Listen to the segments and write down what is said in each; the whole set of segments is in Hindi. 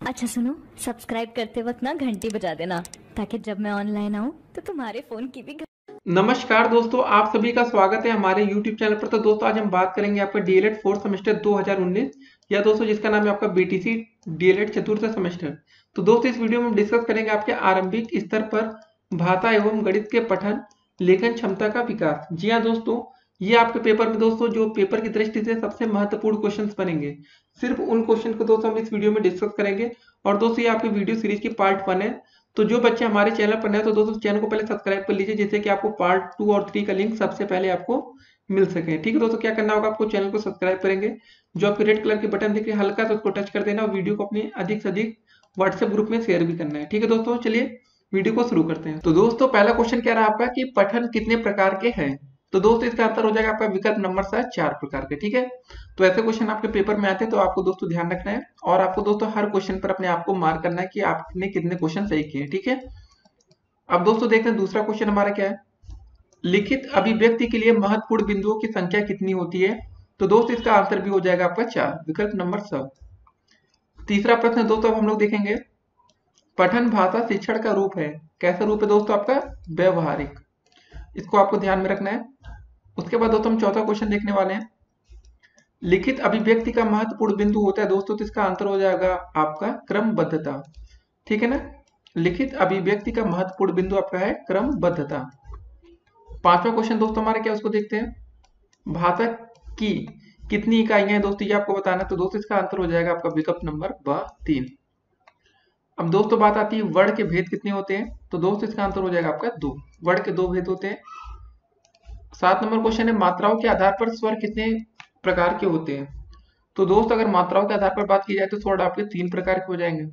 अच्छा सुनो, सब्सक्राइब करते वक्त ना घंटी बजा देना ताकि जब मैं ऑनलाइन आऊँ तो तुम्हारे फोन की भी नमस्कार दोस्तों, आप सभी का स्वागत है हमारे YouTube चैनल पर। तो दोस्तों आज हम बात करेंगे आपका डीएलएड फोर्थ सेमेस्टर 2019 या दोस्तों जिसका नाम है आपका बीटीसी डीएलएड चतुर्थ सेमेस्टर। तो दोस्तों इस वीडियो में हम डिस्कस करेंगे आपके आरंभिक स्तर पर भाषा एवं गणित के पठन लेखन क्षमता का विकास। जी हाँ दोस्तों, ये आपके पेपर में दोस्तों जो पेपर की दृष्टि से सबसे महत्वपूर्ण क्वेश्चन बनेंगे। सिर्फ उन क्वेश्चन को दोस्तों हम इस वीडियो में डिस्कस करेंगे। और दोस्तों ये आपकी वीडियो सीरीज की पार्ट 1 है। तो जो बच्चे हमारे चैनल पर नए तो दोस्तों चैनल को पहले सब्सक्राइब कर लीजिए, जिससे कि आपको पार्ट 2 और 3 का लिंक सबसे पहले आपको मिल सके। ठीक है दोस्तों, क्या करना होगा, आपको चैनल को सब्सक्राइब करेंगे, जो आपकी रेड कलर की बटन दिख रही है हल्का सा उसको टच कर देना और वीडियो को अपने अधिक से अधिक व्हाट्सएप ग्रुप में शेयर भी करना है। ठीक है दोस्तों, चलिए वीडियो को शुरू करते हैं। तो दोस्तों पहला क्वेश्चन क्या रहा आपका कि पठन कितने प्रकार के हैं। तो दोस्तों इसका आंसर हो जाएगा आपका विकल्प नंबर 4 प्रकार के। ठीक है, तो ऐसे क्वेश्चन आपके पेपर में आते हैं तो आपको दोस्तों ध्यान रखना है और आपको दोस्तों हर क्वेश्चन पर अपने आप को मार्क करना है कि आपने कितने क्वेश्चन सही किए। ठीक है, अब दोस्तों देखते हैं दूसरा क्वेश्चन हमारा क्या है। लिखित अभिव्यक्ति के लिए महत्वपूर्ण बिंदुओं की संख्या कितनी होती है। तो दोस्तों इसका आंसर भी हो जाएगा आपका 4, विकल्प नंबर 7। तीसरा प्रश्न दोस्तों अब हम लोग देखेंगे, पठन भाषा शिक्षण का रूप है। कैसा रूप है दोस्तों आपका, व्यवहारिक। इसको आपको ध्यान में रखना है। उसके बाद दोस्तों हम चौथा क्वेश्चन देखने वाले हैं, लिखित अभिव्यक्ति का महत्वपूर्ण बिंदु होता है दोस्तों, तो इसका आंसर हो जाएगा आपका क्रमबद्धता। ठीक है ना, लिखित अभिव्यक्ति का महत्वपूर्ण बिंदु आपका है क्रमबद्धता। पांचवा क्वेश्चन दोस्तों हमारा क्या है उसको देखते हैं, भाषा की कितनी इकाइयां हैं दोस्तों ये आपको बताना है। तो दोस्तों इसका आंसर हो जाएगा आपका विकल्प नंबर 3। अब दोस्तों बात आती है वर्ण के भेद कितने होते हैं। तो दोस्तों इसका आंसर हो जाएगा आपका 2, वर्ण के 2 भेद होते हैं। 7 नंबर क्वेश्चन है, मात्राओं के आधार पर स्वर कितने प्रकार के होते हैं। तो दोस्त अगर मात्राओं के आधार पर बात की जाए तो स्वर आपके 3 प्रकार के हो जाएंगे।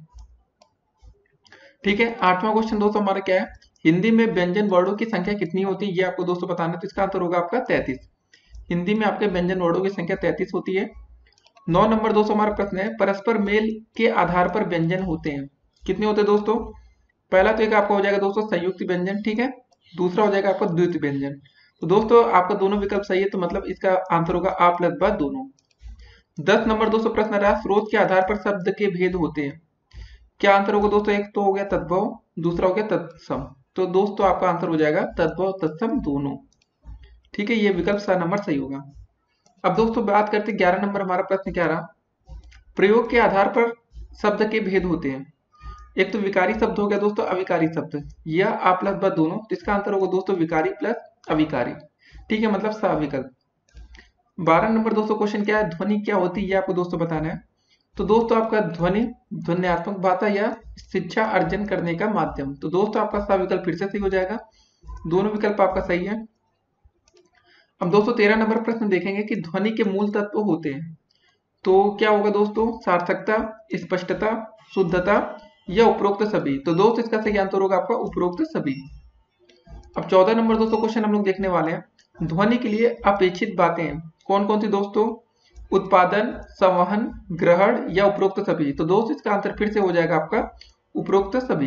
ठीक है, 8वां क्वेश्चन दोस्तों हमारा क्या है, हिंदी में व्यंजन वर्णों की संख्या कितनी होती है ये आपको दोस्तों बताना है। तो इसका आंसर होगा आपका 33। हिंदी में आपके व्यंजन वर्णों की संख्या 33 होती है। 9 नंबर दोस्तों हमारा प्रश्न है, परस्पर मेल के आधार पर व्यंजन होते हैं। कितने होते हैं दोस्तों, पहला तो एक आपका हो जाएगा दोस्तों संयुक्त व्यंजन। ठीक है, दूसरा हो जाएगा आपका द्वितीय व्यंजन। तो दोस्तों आपका दोनों विकल्प सही है, तो मतलब इसका आंसर होगा आ प्लस ब दोनों। 10 नंबर दोस्तों प्रश्न रहा, स्रोत के आधार पर शब्द के भेद होते हैं। क्या आंसर होगा दोस्तों, एक तो हो गया तद्भव, दूसरा हो गया तत्सम। तो दोस्तों आपका आंसर हो जाएगा तद्भव तत्सम दोनों। ठीक है, ये विकल्प सा नंबर सही होगा। अब दोस्तों बात करते हैं 11 नंबर हमारा प्रश्न क्या रहा, प्रयोग के आधार पर शब्द के भेद होते हैं। एक तो विकारी शब्द हो गया दोस्तों, अविकारी शब्द, या आ प्लस ब दोनों। तो इसका आंसर होगा दोस्तों विकारी प्लस अविकारी। ठीक है, मतलब सा विकल्प। 12 नंबर दोस्तों क्वेश्चन क्या है, ध्वनि क्या होती है ये आपको दोस्तों बताना है। तो दोस्तों आपका ध्वनि ध्वन्यात्मक भाषा या शिक्षा अर्जन करने का माध्यम। तो दोस्तों आपका सा विकल्प फिर से सही हो जाएगा, दोनों विकल्प आपका सही है। अब दोस्तों 13 नंबर प्रश्न देखेंगे कि ध्वनि के मूल तत्व होते हैं। तो क्या होगा दोस्तों, सार्थकता, स्पष्टता, शुद्धता या उपरोक्त सभी। तो दोस्तों इसका सही आंसर होगा आपका उपरोक्त सभी। अब 14 नंबर दोस्तों क्वेश्चन हम लोग देखने वाले हैं, ध्वनि के लिए अपेक्षित बातें कौन कौन सी दोस्तों, उत्पादन, संवहन, ग्रहण या उपरोक्त सभी। तो दोस्तों इसका आंसर फिर से हो जाएगा आपका उपरोक्त सभी।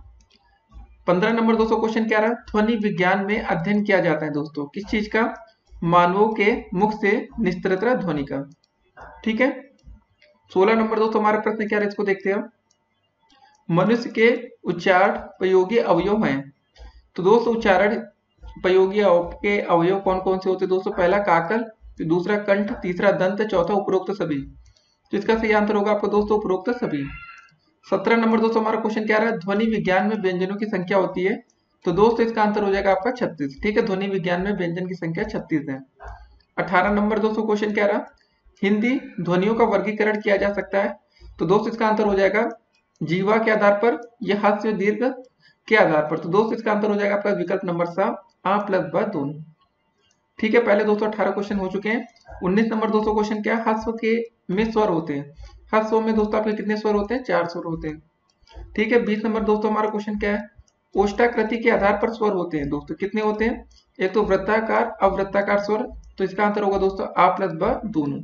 15 नंबर दोस्तों क्वेश्चन क्या रहा, ध्वनि विज्ञान में अध्ययन किया जाता है दोस्तों किस चीज का, मानवों के मुख से निस्तृत ध्वनि का। ठीक है, 16 नंबर दोस्तों हमारा प्रश्न क्या है इसको देखते हैं, मनुष्य के उच्चारण प्रयोगी अवयव हैं। तो दोस्तों उच्चारण प्रयोगी के अवयव कौन कौन से होते हैं दोस्तों, पहला काकल, दूसरा कंठ, तीसरा दंत, चौथा उपरोक्त सभी। तो इसका सही आंसर होगा आपको दोस्तों उपरोक्त सभी। 17 नंबर दोस्तों हमारा क्वेश्चन क्या रहा है, ध्वनि विज्ञान में व्यंजनों की संख्या होती है। तो दोस्तों इसका आंसर हो जाएगा आपका 36। ठीक है, ध्वनि विज्ञान में व्यंजन की संख्या 36 है। 18 नंबर दोस्तों क्वेश्चन क्या रहा, हिंदी ध्वनियों का वर्गीकरण किया जा सकता है। तो दोस्तों इसका आंसर हो जाएगा जीवा के आधार पर या ह्रस्व दीर्घ के आधार पर। तो दोस्तों इसका आंसर हो जाएगा आपका विकल्प नंबर 7, आ प्लस ब दोनों। ठीक है, पहले दोस्तों 18 क्वेश्चन हो चुके हैं। 19 नंबर दोस्तों क्वेश्चन क्या है, ह्रस्व के में स्वर होते हैं। ह्रस्व में दोस्तों आपके कितने स्वर होते हैं, 4 स्वर होते हैं। ठीक है, 20 नंबर दोस्तों हमारा क्वेश्चन क्या है, ओष्ठाकृति के आधार पर स्वर होते हैं दोस्तों कितने होते हैं, एक तो वृत्ताकार, अवृत्ताकार स्वर। तो इसका आंसर होगा दोस्तों आ प्लस ब दोनों।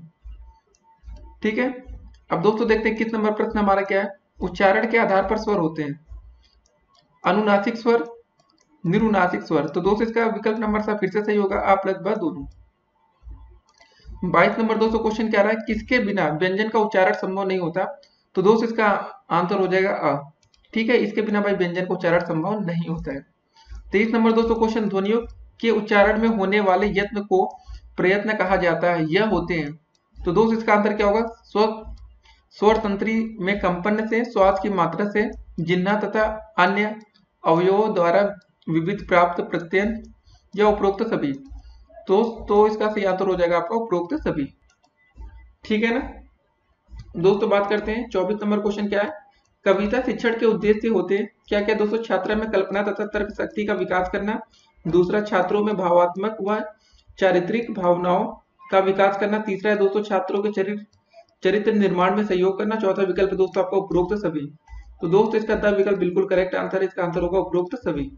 ठीक है, अब दोस्तों देखते हैं किस नंबर प्रश्न हमारा क्या है, उच्चारण के आधार पर स्वर होते हैं, अनुनासिक स्वर, निरुनासिक स्वर। तो दोस्तों इसका विकल्प नंबर सा फिर से सही होगा, आ प्लस ब दोनों। 22 नंबर दोस्तों क्वेश्चन क्या रहा है, किसके बिना व्यंजन का उच्चारण संभव नहीं होता। तो दोस्त इसका आंसर हो जाएगा अ। ठीक है, इसके बिना भाई व्यंजन का उच्चारण संभव नहीं होता है। 23 नंबर दोस्तों क्वेश्चन, ध्वनियों के उच्चारण में होने वाले यत्न को प्रयत्न कहा जाता है, यह होते हैं। तो दोस्त इसका आंसर क्या होगा? स्वर तंत्री में कंपन से, श्वास की मात्रा से, जिह्वा तथा अन्य अवयवों द्वारा विविध प्राप्त प्रत्यय या उपरोक्त सभी। तो इसका सही आंसर हो जाएगा आपका उपरोक्त सभी। ठीक है ना दोस्तों, बात करते हैं 24 नंबर क्वेश्चन क्या है। कविता शिक्षण के उद्देश्य होते हैं क्या क्या दोस्तों? छात्र में कल्पना तथा तर्क शक्ति का विकास करना, दूसरा छात्रों में भावात्मक व चारित्रिक भावनाओं का विकास करना, तीसरा है दोस्तों छात्रों के चरित्र निर्माण में सहयोग करना, चौथा विकल्प दोस्तों आपका उपरोक्त सभी। तो दोस्तों इसका द विकल्प बिल्कुल करेक्ट आंसर है, इसका आंसर होगा उपरोक्त सभी।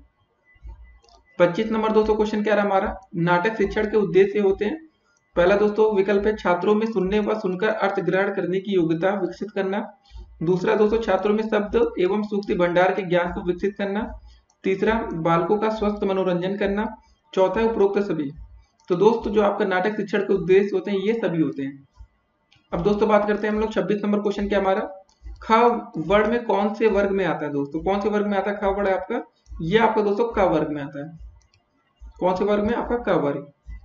25 नंबर दोस्तों क्वेश्चन क्या रहा हमारा? नाटक शिक्षण के उद्देश्य होते हैं। पहला दोस्तों विकल्प है छात्रों में सुनने व सुनकर अर्थ ग्रहण करने की योग्यता विकसित करना, दूसरा दोस्तों छात्रों में शब्द एवं सूक्ति भंडार के ज्ञान को विकसित करना, तीसरा बालकों का स्वस्थ मनोरंजन करना, चौथा उपरोक्त सभी। तो दोस्तों जो आपका नाटक शिक्षण के उद्देश्य होते हैं ये सभी होते हैं। अब दोस्तों बात करते हैं हम लोग 26 नंबर क्वेश्चन क्या हमारा? ख वर्ण में कौन से वर्ग में आता है दोस्तों? कौन से वर्ग में आता है ख वर्ण आपका? ये आपका दोस्तों क वर्ग में आता है। कौन से वर्ग में? आपका क वर्ग।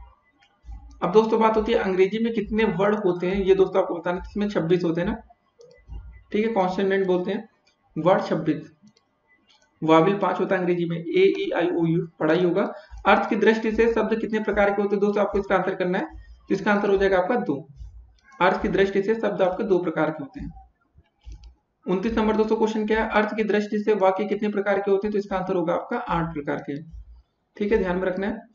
अब दोस्तों बात होती है अंग्रेजी में कितने वर्ड होते हैं, ये दोस्तों आपको बताना है। इसमें 26 होते हैं ना, ठीक है, कॉन्सोनेंट बोलते हैं वर्ड 26, वाविल 5 होता है अंग्रेजी में, ए ई आई ओ यू पढ़ाई होगा। अर्थ की दृष्टि से शब्द कितने प्रकार के होते हैं दोस्तों? आपको इसका आंसर करना है, तो इसका आंसर हो जाएगा आपका 2। अर्थ की दृष्टि से शब्द आपके 2 प्रकार के होते हैं। 29 नंबर दोस्तों क्वेश्चन क्या है? अर्थ की दृष्टि से वाक्य कितने प्रकार के होते हैं? तो इसका आंसर होगा आपका 8 प्रकार के। ठीक है, ध्यान में रखना है।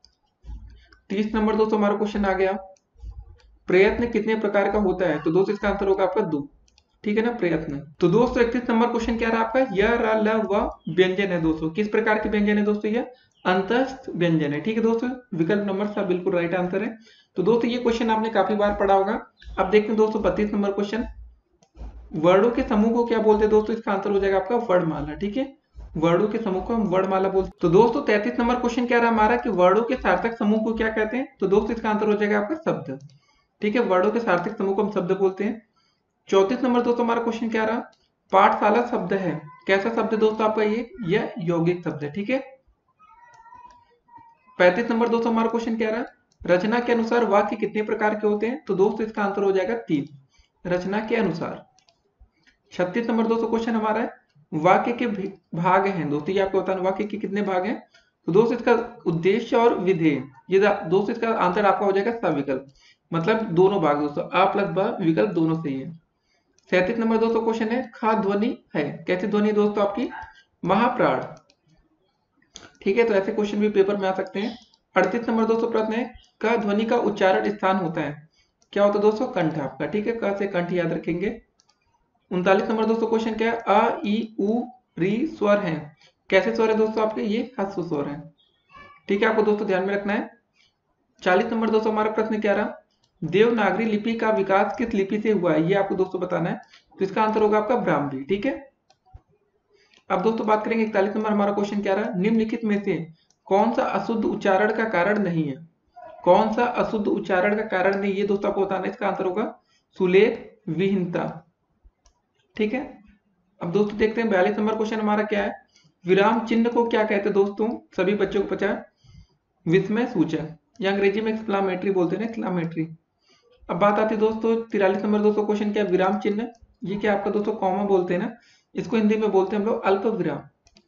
30 नंबर दोस्तों हमारा क्वेश्चन आ गया, प्रयत्न कितने प्रकार का होता है? तो दोस्तों इसका आंसर होगा आपका 2। ठीक है ना, प्रयत्न। तो दोस्तों 31 नंबर क्वेश्चन क्या रहा आपका? य र ल व व्यंजन है दोस्तों। किस प्रकार के व्यंजन है दोस्तों? ये अंतस्थ व्यंजन है। ठीक है दोस्तों, विकल्प नंबर सा बिल्कुल राइट आंसर है। तो दोस्तों ये क्वेश्चन आपने काफी बार पढ़ा होगा। अब देखते हैं दोस्तों 32 नंबर क्वेश्चन, वर्णों के समूह को क्या बोलते हैं दोस्तों? इसका आंसर हो जाएगा आपका वर्णमाला। ठीक है, वर्णों के समूह को हम वर्णमाला बोलते हैं। तो दोस्तों 33 नंबर क्वेश्चन क्या रहा हमारा कि वर्णों के सार्थक समूह को क्या कहते हैं? तो दोस्तों इसका आंसर हो जाएगा आपका शब्द। ठीक है, वर्णों के सार्थक समूह को हम शब्द बोलते हैं। 34 नंबर दोस्तों हमारा क्वेश्चन क्या रहा? पाठशाला शब्द है, कैसा शब्द है दोस्तों आपका? ये यौगिक शब्द है। ठीक है। 35 नंबर दोस्तों हमारा क्वेश्चन क्या रहा? रचना के अनुसार वाक्य कितने प्रकार के होते हैं? तो दोस्तों इसका आंसर हो जाएगा 3, रचना के अनुसार। 36 नंबर दोस्तों क्वेश्चन हमारा है, वाक्य के भाग हैं दोस्तों, ये आपको बताना वाक्य के कितने भाग हैं? तो दोस्तों इसका उद्देश्य और विधेय, ये दोस्तों इसका आंसर आपका हो जाएगा सविकल्प, मतलब दोनों भाग दोस्तों, अ प्लस ब विकल्प दोनों सही है। 37 नंबर दोस्तों क्वेश्चन है, खा ध्वनि है, कैसी ध्वनि दोस्तों आपकी? महाप्राण। ठीक है, तो ऐसे क्वेश्चन भी पेपर में आ सकते हैं। 38 नंबर दोस्तों प्रश्न है, क ध्वनि का उच्चारण स्थान होता है, क्या होता है दोस्तों? कंठ आपका। ठीक है, क से कंठ याद रखेंगे। 39 नंबर दोस्तों क्वेश्चन क्या है, अ ई उ री स्वर हैं, कैसे स्वर है दोस्तों आपके? ये ह्रस्व स्वर है। ठीक है, आपको दोस्तों ध्यान में रखना है। 40 नंबर दोस्तों हमारा प्रश्न क्या रहा? देवनागरी लिपि का विकास किस लिपि से हुआ है, ये आपको दोस्तों बताना है, तो इसका आंसर होगा आपका ब्राह्मी। ठीक है, अब दोस्तों बात करेंगे 41 नंबर हमारा क्वेश्चन क्या रहा? निम्नलिखित में से कौन सा अशुद्ध उच्चारण का कारण नहीं है? कौन सा अशुद्ध उच्चारण का कारण नहीं, ये दोस्तों आपको बताना है, इसका आंसर होगा सुलेख विहीनता। ठीक है, अब दोस्तों देखते हैं 42 नंबर क्वेश्चन हमारा क्या है, विराम चिन्ह को क्या कहते हैं दोस्तों? सभी बच्चों को पता है, विस्मय सूचक, या अंग्रेजी में एक्सक्लामेटरी बोलते हैं ना, एक्सक्लामेटरी। अब बात आती है दोस्तों 43 नंबर दोस्तों क्वेश्चन क्या, विराम चिन्ह, ये क्या आपका दोस्तों कॉमा बोलते हैं ना, इसको हिंदी में बोलते हैं हम लोग अल्प विराम।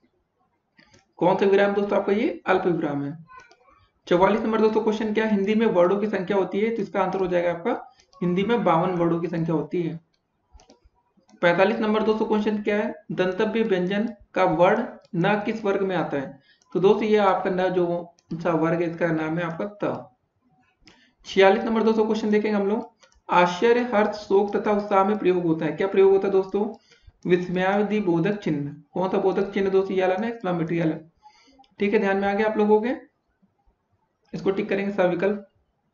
कौन सा विराम दोस्तों आपका? ये अल्प विराम है। 44 नंबर दोस्तों क्वेश्चन क्या, हिंदी में वर्डों की संख्या होती है, तो इसका आंसर हो जाएगा आपका हिंदी में 52 वर्डों की संख्या होती है। 45 नंबर दोस्तों क्वेश्चन क्या है, दंतव्य व्यंजन का वर्ण न किस वर्ग में आता है? तो दोस्तों ये आपका न जो सा वर्ग है इसका नाम है आपका त। 46 नंबर दोस्तों क्वेश्चन देखेंगे हम लोग, आश्चर्य हर्ष शोक तथा उत्साह में प्रयोग होता है, क्या प्रयोग होता है दोस्तों? विस्मयादि बोधक चिन्ह। कौन सा बोधक चिन्ह दोस्तों? ये वाला ना, एक्सक्लामेटरी वाला। ठीक है, ध्यान में आ गया आप लोगों के, इसको टिक करेंगे सविकल्प।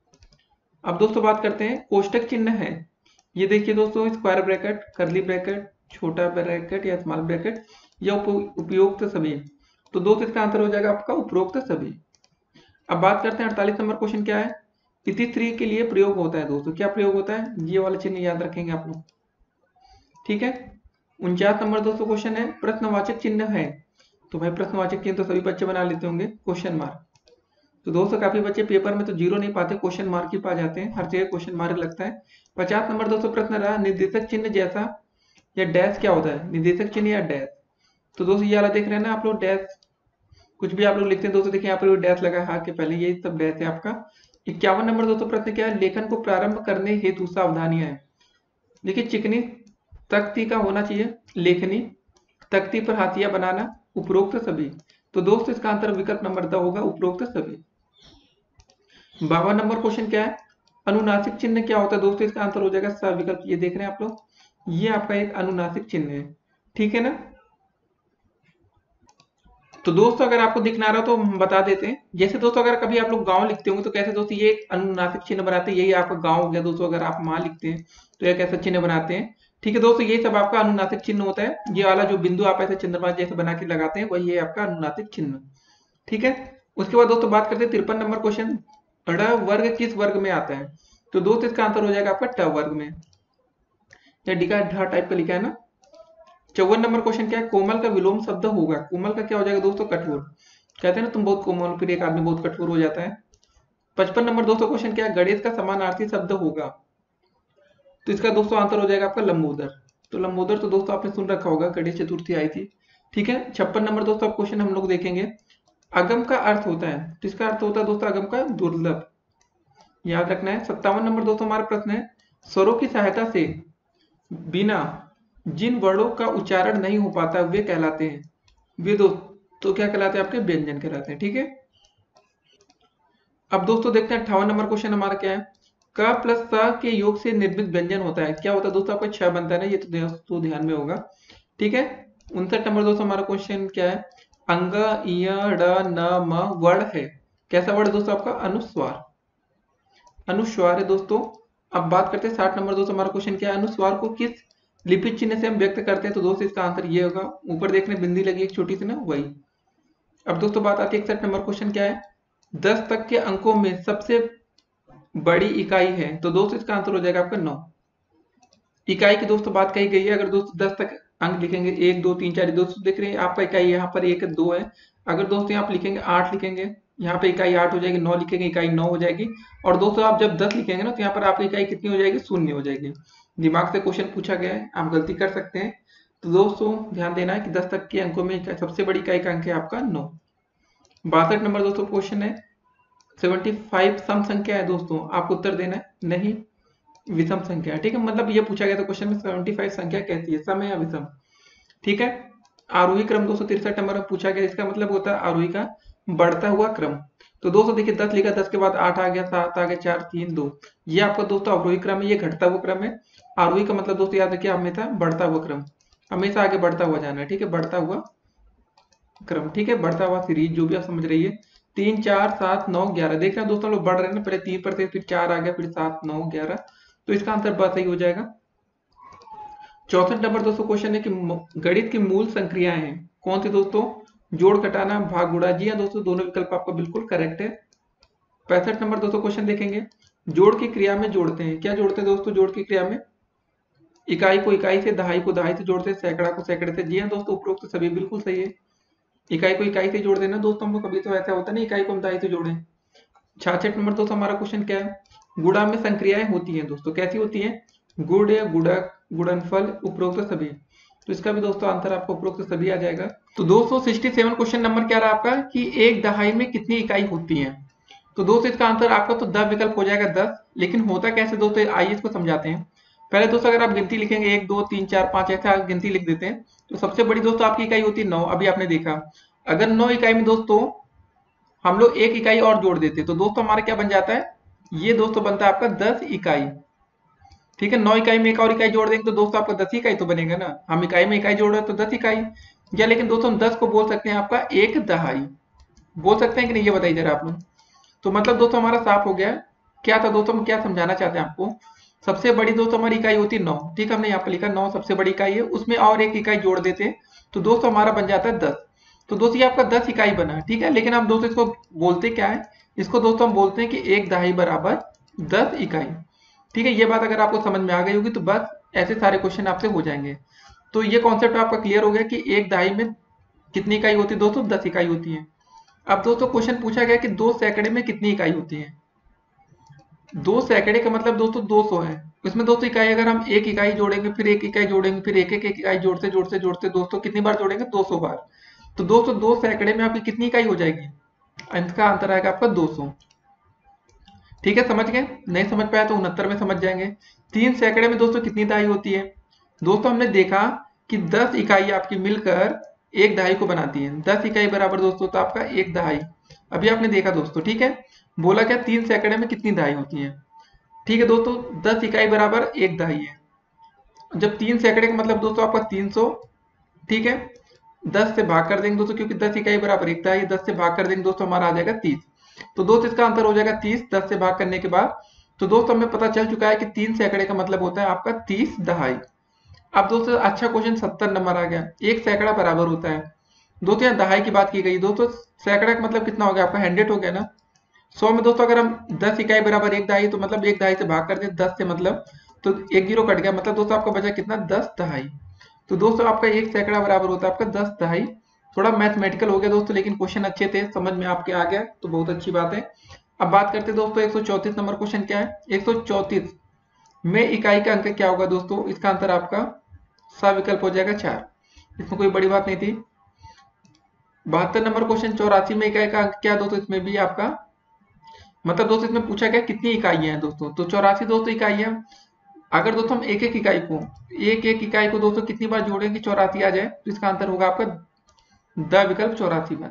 अब दोस्तों बात करते हैं कोष्टक चिन्ह है, ये देखिए दोस्तों, स्क्वायर ब्रैकेट, करली ब्रैकेट, छोटा ब्रैकेट या स्मॉल ब्रैकेट, या उपयुक्त सभी, तो दोस्तों इसका आंसर हो जाएगा आपका उपरोक्त सभी। अब बात करते हैं 48 नंबर क्वेश्चन क्या है, इति 3 के लिए प्रयोग होता है दोस्तों, क्या प्रयोग होता है? ये वाला चिन्ह याद रखेंगे आप लोग। ठीक है। 49 नंबर दोस्तों क्वेश्चन है, प्रश्नवाचक चिन्ह है। तो भाई प्रश्नवाचक चिन्ह तो सभी बच्चे बना लेते होंगे, क्वेश्चन मार्क। तो दोस्तों काफी बच्चे पेपर में तो जीरो नहीं पाते, क्वेश्चन मार्क ही पा जाते हैं, हर जगह क्वेश्चन मार्क लगता है। 50 नंबर दोस्तों प्रश्न रहा, निर्देशक चिन्ह जैसा या डैश क्या होता है, निर्देशक चिन्ह या डैश। तो दोस्तों ये वाला देख रहे हैं ना आप लोग, डैश कुछ भी आप लोग लिखते हैं दोस्तों, देखिए यहाँ पर डैश लगा है हाथ के पहले, यही सब डैश है आपका। 51 नंबर दोस्तों प्रश्न क्या है, लेखन को प्रारंभ करने हेतु सावधानियां है। देखिए चिकनी तख्ती का होना चाहिए, लेखनी, तख्ती पर हाथिया बनाना, उपरोक्त सभी। तो दोस्तों इसका आंसर विकल्प नंबर द होगा, उपरोक्त सभी। 52 नंबर क्वेश्चन क्या है, अनुनासिक चिन्ह क्या होता है। दोस्तों इसका आंसर हो जाएगा स विकल्प, ये देख रहे हैं आप लोग, ये आपका एक अनुनासिक चिन्ह है, ठीक है ना। तो दोस्तों अगर आपको दिख ना रहा तो हम बता देते हैं। जैसे दोस्तों अगर कभी आप लोग गांव लिखते होंगे तो कैसे दोस्तों ये एक अनुनासिक चिन्ह बनाते हैं, यही आपका गांव हो गया दोस्तों। अगर आप माँ लिखते हैं तो यह कैसा चिन्ह बनाते हैं, ठीक है दोस्तों, ये सब आपका अनुनासिक चिन्ह होता है। ये वाला जो बिंदु आप ऐसे चंद्रमा जैसे बना के लगाते हैं वही है आपका अनुनासिक चिन्ह, ठीक है। उसके बाद दोस्तों बात करते हैं 53 नंबर क्वेश्चन, ड़ वर्ग किस वर्ग में आता है। तो दोस्तों इसका आंसर हो जाएगा आपका ट वर्ग में, या डी का ढ टाइप का लिखा है ना। 54 नंबर क्वेश्चन क्या है, कोमल का विलोम शब्द होगा। कोमल का क्या हो जाएगा दोस्तों, कठोर। कहते हैं ना तुम बहुत कोमल, फिर एक आदमी बहुत कठोर हो जाता है। 55 नंबर दोस्तों क्वेश्चन क्या है, गणेश का समानार्थी शब्द होगा। तो इसका दोस्तों आंसर हो जाएगा आपका लंबोदर। तो लंबोदर तो दोस्तों आपने सुन रखा होगा, गणेश चतुर्थी आई थी, ठीक है। 56 नंबर दोस्तों क्वेश्चन हम लोग देखेंगे, अगम का अर्थ होता है। तो इसका अर्थ होता है दोस्तों अगम का दुर्लभ, याद रखना है। 57 नंबर दोस्तों हमारा प्रश्न है, स्वरों की सहायता से बिना जिन वर्णों का उच्चारण नहीं हो पाता वे कहलाते हैं, वे तो क्या कहलाते हैं आपके, व्यंजन कहलाते हैं, ठीक है। अब दोस्तों देखते हैं 58 नंबर क्वेश्चन हमारा क्या है, क प्लस स के योग से निर्मित व्यंजन होता है। क्या होता है दोस्तों, आपका छ बनता है ना, ये तो दोस्तों ध्यान में होगा, ठीक है। 59 नंबर दोस्तों हमारा क्वेश्चन क्या है, अंग इय ड न म वर्ण है। कैसा वर्ड है दोस्तों आपका, अनुस्वार, अनुस्वार है दोस्तों। अब बात करते हैं 60 नंबर दोस्तों हमारा क्वेश्चन क्या है, अनुस्वार को किस लिपित चिन्ह से हम व्यक्त करते हैं। तो दोस्तों इसका आंसर ये होगा, ऊपर देखने बिंदी लगी एक छोटी सी ना, वही। अब दोस्तों बात आती है 61 नंबर क्वेश्चन क्या है, 10 तक के अंकों में सबसे बड़ी इकाई है। तो दोस्तों इसका आंसर हो जाएगा आपका 9। इकाई की दोस्तों बात कही गई है, अगर दोस्तों 10 तक अंक लिखेंगे 1 2 3 4, दोस्तों देख रहे हैं आपका इकाई यहाँ पर 1 2 है। अगर दोस्तों यहाँ पर लिखेंगे 8 लिखेंगे, यहाँ पे इकाई 8 हो जाएगी, 9 लिखेंगे इकाई 9 हो जाएगी। और दोस्तों आप जब 10 लिखेंगे ना तो यहाँ पर आपकी इकाई कितनी हो जाएगी, 0 हो जाएगी। दिमाग से क्वेश्चन पूछा गया है, आप गलती कर सकते हैं। तो दोस्तों ध्यान देना है कि 10 तक के अंकों में सबसे बड़ी इकाई का अंक है आपका 9। 62 नंबर दोस्तों क्वेश्चन है, 75 सम संख्या है। दोस्तों आपको उत्तर देना है, नहीं विषम संख्या है, ठीक है। मतलब ये पूछा गया था क्वेश्चन में 75 संख्या कैसी है, सम है या विषम, ठीक है। आरोही क्रम दोस्तों 63 नंबर में पूछा गया, इसका मतलब होता है आरोही का बढ़ता हुआ क्रम। तो दोस्तों देखिए 10 लिखा, 10 के बाद 8 आ गया, 7 आ गया, 4 3 2, ये आपका दोस्तों अवरोही क्रम है, ये घटता हुआ क्रम है। आरोही का मतलब दोस्तों याद रखिए हमेशा बढ़ता हुआ क्रम, हमेशा आगे बढ़ता हुआ जाना है, ठीक है, बढ़ता हुआ क्रम, ठीक है, बढ़ता हुआ सीरीज जो भी आप समझ रही है। 3 4 7 9 11, देख रहे हैं दोस्तों लोग बढ़ रहे हैं ना, पहले 3 पर थे, फिर 4 आ गया, फिर 7 9 11, तो इसका आंसर बस सही हो जाएगा। 64 नंबर दोस्तों क्वेश्चन है कि गणित की मूल संक्रियाएं हैं, कौन सी दोस्तों, जोड़ घटाना भाग गुणा। जी हाँ दोस्तों, दोनों विकल्प आपका बिल्कुल करेक्ट है। 65 नंबर दोस्तों क्वेश्चन देखेंगे, जोड़ की क्रिया में जोड़ते हैं, क्या जोड़ते हैं दोस्तों जोड़ की क्रिया में, इकाई को इकाई से, दहाई को दहाई से जोड़ते हैं, सैकड़ा को सैकड़े से। जी हाँ दोस्तों, उपरोक्त तो सभी बिल्कुल सही है, इकाई को इकाई से जोड़ देना दोस्तों, हम लोग कभी तो ऐसा होता नहीं इकाई को हम दहाई से जोड़े। 66 नंबर दोस्तों हमारा क्वेश्चन क्या है, गुणा में संक्रियाएं होती हैं दोस्तों, कैसी होती है, गुण या गुणक गुणनफल उपरोक्त सभी। तो इसका भी दोस्तों आंसर आपको उपरोक्त सभी आ जाएगा। तो दोस्तों 67 क्वेश्चन नंबर क्या रहा आपका, कि एक दहाई में कितनी इकाई होती है। तो दोस्तों इसका आंसर आपका तो 10 विकल्प हो जाएगा 10, लेकिन होता कैसे दोस्तों, आइए इसको समझाते हैं। पहले दोस्तों अगर आप गिनती लिखेंगे 1 2 3 4 5 ऐसा गिनती लिख देते हैं, तो सबसे बड़ी दोस्तों आपकी इकाई होती है 9। अभी आपने देखा, अगर 9 इकाई में दोस्तों हम लोग एक इकाई और जोड़ देते तो दोस्तों हमारा क्या बन जाता है, ये दोस्तों बनता है आपका 10 इकाई, ठीक है। 9 इकाई में एक और इकाई जोड़ देंगे तो दोस्तों आपका 10 इकाई तो बनेगा ना, हम इकाई में इकाई जोड़ रहे हैं तो 10 इकाई, या लेकिन दोस्तों हम 10 को बोल सकते हैं आपका एक दहाई, बोल सकते हैं कि नहीं, ये बताइए जरा आप लोग। तो मतलब दोस्तों हमारा साफ हो गया, क्या था दोस्तों, हम क्या समझाना चाहते हैं आपको, सबसे बड़ी दोस्तों हमारी इकाई होती है 9, ठीक है, हमने यहाँ पर लिखा 9 सबसे बड़ी इकाई है, उसमें और एक इकाई जोड़ देते हैं तो दोस्तों हमारा बन जाता है 10। तो दोस्तों ये आपका 10 इकाई बना, ठीक है। लेकिन हम दोस्तों इसको बोलते क्या है, इसको दोस्तों हम बोलते हैं कि एक दहाई बराबर 10 इकाई, ठीक है। ये बात अगर आपको समझ में आ गई होगी तो बस ऐसे सारे क्वेश्चन आपसे हो जाएंगे। तो ये कॉन्सेप्ट आपका क्लियर हो गया कि एक दहाई में कितनी इकाई होती है दोस्तों, 10 इकाई होती है। अब दोस्तों क्वेश्चन पूछा गया कि 2 सैकड़े में कितनी इकाई होती है। 2 सैकड़े का मतलब दोस्तों 200 है। इसमें दोस्तों इकाई अगर हम एक इकाई जोड़ेंगे, फिर एक इकाई जोड़ेंगे, फिर एक इकाई जोड़ते जोड़ते जोड़ते दोस्तों कितनी बार जोड़ेंगे, 200 बार। तो दोस्तों 2 सैकड़े में आपकी कितनी इकाई हो जाएगी, इसका आंसर आएगा आपका 200। ठीक है, समझ गए? नहीं समझ पाया तो 69 में समझ जाएंगे। 3 सैकड़े में दोस्तों कितनी दहाई होती है। दोस्तों हमने देखा कि 10 इकाई आपकी मिलकर एक दहाई को बनाती है। 10 इकाई बराबर दोस्तों तो आपका एक दहाई। अभी आपने देखा दोस्तों, ठीक है, बोला क्या 3 सैकड़े में कितनी दहाई होती है। ठीक है दोस्तों, 10 इकाई बराबर एक दहाई है। जब 3 सैकड़े का मतलब दोस्तों आपका 300, ठीक है, 10 से भाग कर देंगे दोस्तों, क्योंकि 10 इकाई बराबर एक दहाई, 10 से भाग कर देंगे दोस्तों हमारा आ जाएगा 30। तो दोस्तों इसका आंसर हो जाएगा 30 10 से भाग करने के बाद। तो दोस्तों हमें पता चल चुका है कि 3 सैकड़े का मतलब होता है आपका 30 दहाई। अब दोस्तों अच्छा क्वेश्चन 70 नंबर आ गया। एक सैकड़ा बराबर होता है दोस्तों, यहाँ दहाई की बात की गई। दोस्तों सैकड़ा का मतलब कितना हो गया आपका 100 हो गया ना। 100 में दोस्तों अगर हम 10 इकाई बराबर एक दहाई, तो मतलब एक दहाई से भाग कर दें 10 से, मतलब तो एक जीरो कट गया, मतलब दोस्तों आपका बचा कितना 10 दहाई। तो दोस्तों आपका एक सैकड़ा बराबर होता है आपका 10 दहाई। थोड़ा मैथमेटिकल हो गया दोस्तों, लेकिन क्वेश्चन अच्छे थे, समझ में आपके आ गया तो बहुत अच्छी बात है। अब बात करते हैं दोस्तों 134 नंबर क्वेश्चन क्या है। 134 में इकाई का अंक क्या होगा दोस्तों, इसका आंसर आपका सविकल्प हो जाएगा 4। इसमें कोई बड़ी बात नहीं थी। 72 नंबर क्वेश्चन 84 में इकाई का अंक क्या दोस्तों, इसमें भी आपका मतलब दोस्तों इसमें पूछा गया कितनी इकाइयां हैं दोस्तों, तो 84 दोस्तों इकाइयां। अगर दोस्तों हम एक एक इकाई को दोस्तों कितनी बार जोड़ेंगे 84 आ जाए, तो इसका आंसर होगा आपका द विकल्प 84 बार।